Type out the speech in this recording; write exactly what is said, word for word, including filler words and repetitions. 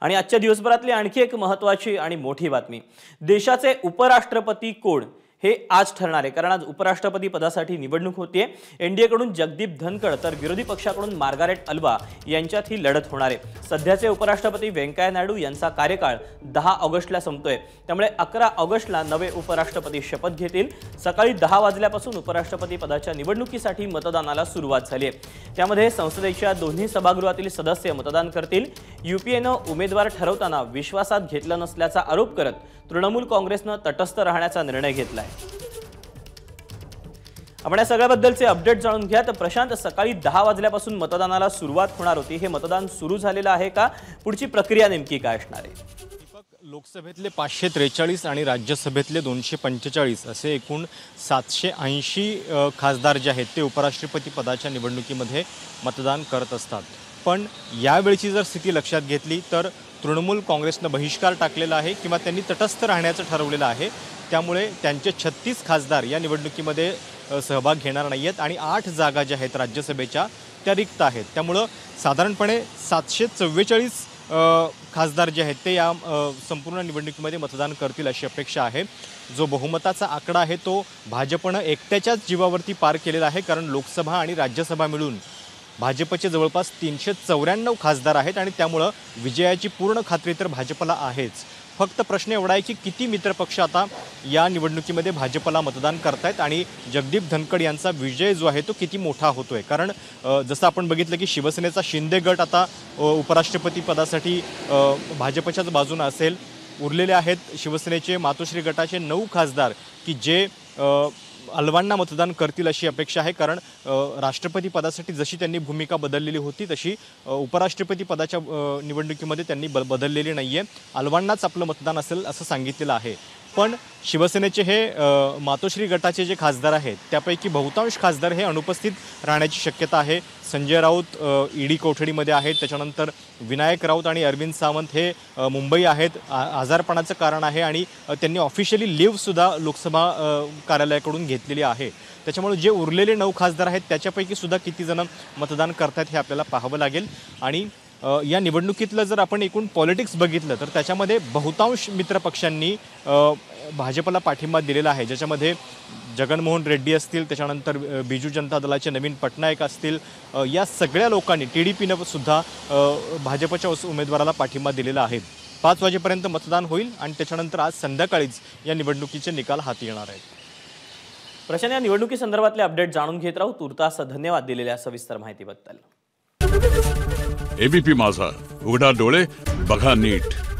आणि आजच्या दिवसभरातली आणखी एक महत्त्वाची आणि मोठी बातमी, देशाचे उपराष्ट्रपती कोण हे आज ठरणार आहे। कारण आज उपराष्ट्रपती पदासाठी निवडणूक होतीये। एनडीए कडून जगदीप धनखड तर विरोधी पक्षाकडून मार्गारेट अल्वा यांच्यात ही लढत होणार आहे। सध्याचे उपराष्ट्रपती व्यंकय्या नायडू यांचा कार्यकाळ दहा ऑगस्टला संपतोय, त्यामुळे अकरा ऑगस्टला नवे उपराष्ट्रपती शपथ घेतील। सकाळी दहा वाजल्यापासून उपराष्ट्रपती पदाच्या निवडणुकीसाठी मतदानाला सुरुवात झाली आहे। त्यामध्ये संसदेच्या दोन्ही सभागृहातील सदस्य मतदान करतील। यूपीएनं उमेदवार ठरवताना विश्वासात घेतलं नसल्याचा आरोप करत तृणमूल काँग्रेसनं तटस्थ राहण्याचा निर्णय घेतलाय। आपण या सगळ्याबद्दलचे अपडेट जाणून घ्या। तर प्रशांत, सकाळी दहा वाजल्यापासून मतदानाला सुरुवात होणार होती, हे मतदान सुरू झालेलं आहे का? पुढची प्रक्रिया नेमकी काय असणार आहे? दीपक, लोकसभेतले पाचशे त्रेचाळीस आणि राज्यसभेतले दोनशे पंचेचाळीस असे एकूण सातशे ऐंशी खासदार जे आहेत ते उपराष्ट्रपती पदाच्या निवडणुकीमध्ये मतदान करत असतात। पण यावेळची जर स्थिती लक्षात घेतली तर तृणमूल काँग्रेसनं बहिष्कार टाकलेला आहे किंवा त्यांनी तटस्थ राहण्याचं ठरवलेलं आहे। त्यामुळे त्यांचे छत्तीस खासदार या निवडणुकीमध्ये सहभाग घेणार नाही आहेत आणि आठ जागा ज्या आहेत राज्यसभेच्या त्या रिक्त आहेत। त्यामुळं साधारणपणे सातशे चव्वेचाळीस खासदार जे आहेत ते या संपूर्ण निवडणुकीमध्ये मतदान करतील अशी अपेक्षा आहे। जो बहुमताचा आकडा आहे तो भाजपनं एकट्याच्याच जीवावरती पार केलेला आहे, कारण लोकसभा आणि राज्यसभा मिळून भाजपचे जवळपास तीनशे चौऱ्याण्णव खासदार आहेत आणि त्यामुळं विजयाची पूर्ण खात्री तर भाजपला आहेच। फक्त प्रश्न एवढा आहे की किती मित्रपक्ष आता या निवडणुकीमध्ये भाजपला मतदान करतायत आणि जगदीप धनखड यांचा विजय जो आहे तो किती मोठा होतोय। कारण जसं आपण बघितलं की शिवसेनेचा शिंदे गट आता उपराष्ट्रपती पदासाठी भाजपच्याच बाजूने असेल। उरलेले आहेत शिवसेनेचे मातोश्री गटाचे नऊ खासदार की जे अल्वांना मतदान करतील अशी अपेक्षा आहे, कारण राष्ट्रपती पदासाठी जशी त्यांनी भूमिका बदललेली होती तशी उपराष्ट्रपती पदाच्या निवडणुकीमध्ये त्यांनी बदललेली नाही आहे। अल्वांनाच आपलं मतदान असेल असं सांगितलेलं आहे। पण शिवसेनेचे हे मातोश्री गटाचे जे खासदार आहेत त्यापैकी बहुतांश खासदार हे अनुपस्थित राहण्याची शक्यता आहे। संजय राऊत ईडी कोठडीमध्ये आहेत, त्याच्यानंतर विनायक राऊत आणि अरविंद सावंत हे मुंबई आहेत, आजारपणाचं कारण आहे आणि त्यांनी ऑफिशियली लिव्हसुद्धा लोकसभा कार्यालयाकडून घेतलेली आहे। त्याच्यामुळे जे उरलेले नऊ खासदार आहेत त्याच्यापैकी सुद्धा किती जण मतदान करतात हे आपल्याला पाहावं लागेल। आणि या निवडणुकीतलं जर आपण एकूण पॉलिटिक्स बघितलं तर त्याच्यामध्ये बहुतांश मित्रपक्षांनी भाजपला पाठिंबा दिलेला आहे, ज्याच्यामध्ये जगनमोहन रेड्डी असतील, त्याच्यानंतर बिजू जनता दलाचे नवीन पटनायक असतील, या सगळ्या लोकांनी टी डी पीनं सुद्धा भाजपच्या उमेदवाराला पाठिंबा दिलेला आहे। पाच वाजेपर्यंत मतदान होईल आणि त्याच्यानंतर आज संध्याकाळीच या निवडणुकीचे निकाल हाती येणार आहेत। प्रशांत, या निवडणुकी संदर्भातले अपडेट जाणून घेत राहू। तुर्तास धन्यवाद दिलेल्या सविस्तर माहितीबद्दल। एबीपी माझा, उघडा डोळे बघा नीट।